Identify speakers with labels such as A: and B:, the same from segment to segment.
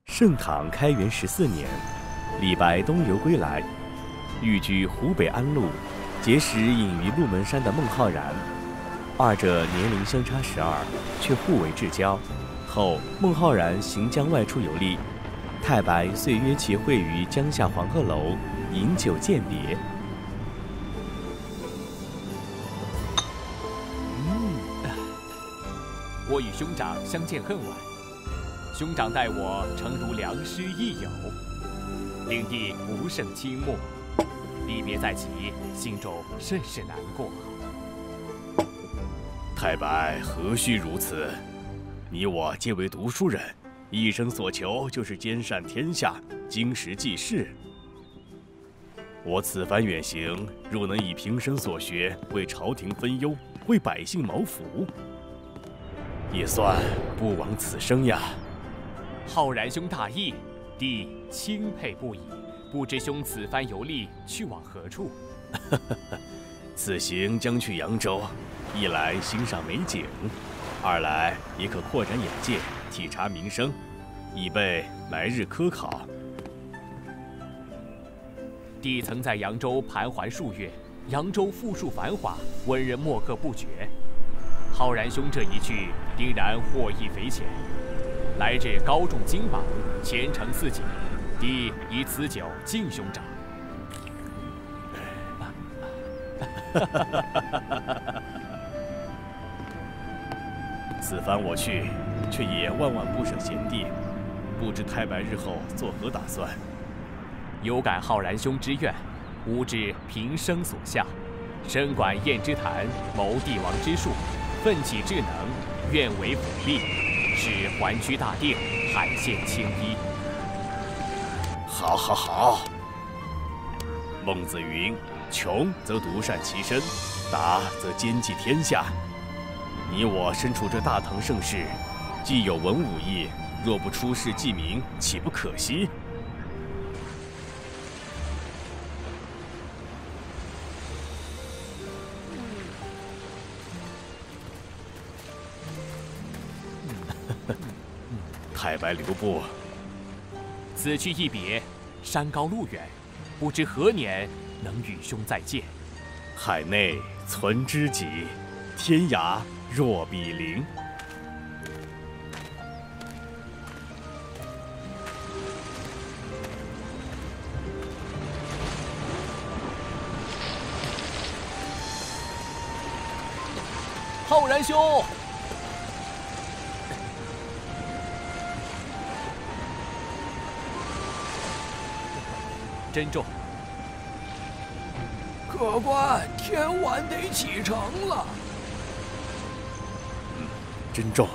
A: 盛唐开元14年，李白东游归来，寓居湖北安陆，结识隐于鹿门山的孟浩然。二者年龄相差12，却互为至交。后孟浩然行将外出游历，太白遂约其会于江夏黄鹤楼饮酒饯别。
B: 我与兄长相见恨晚，兄长待我诚如良师益友，令弟不胜倾慕。离别在即，心中甚是难过。
A: 太白何须如此？你我皆为读书人，一生所求就是兼善天下，经时济世。我此番远行，若能以平生所学为朝廷分忧，为百姓谋福，也算不枉此生呀。
B: 浩然兄大义，弟钦佩不已。不知兄此番游历去往何处？
A: 此行将去扬州，一来欣赏美景，二来也可扩展眼界，体察民生，以备来日科考。
B: 弟曾在扬州盘桓数月，扬州富庶繁华，文人墨客不绝。浩然兄这一去，定然获益匪浅。来日高中金榜，前程似锦。弟以此酒敬兄长。
A: 此番我去，却也万万不舍贤弟，不知太白日后作何打算？
B: 有感浩然兄之愿，吾知平生所向，深管燕之谈，谋帝王之术，奋起智能，愿为辅弼，使环居大定，海县青衣。
A: 好，好，好！孟子云：“穷则独善其身，达则兼济天下。”你我身处这大唐盛世，既有文武艺，若不出世济民，岂不可惜？太白留步。
B: 此去一别，山高路远，不知何年能与兄再见。
A: 海内存知己，天涯若比邻。
B: 浩然兄！珍重。
C: 客官，天晚得启程了。
A: 珍重。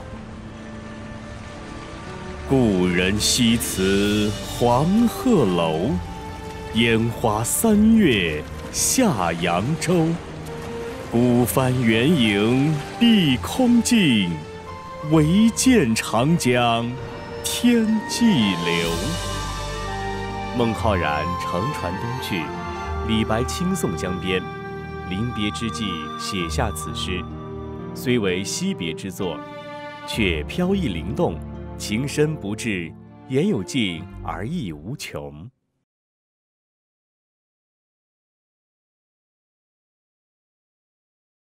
A: 故人西辞黄鹤楼，烟花3月下扬州。孤帆远影碧空尽，唯见长江天际流。孟浩然乘船东去，李白亲送江边，临别之际写下此诗，虽为惜别之作，却飘逸灵动，情深不至，言有尽而意无穷。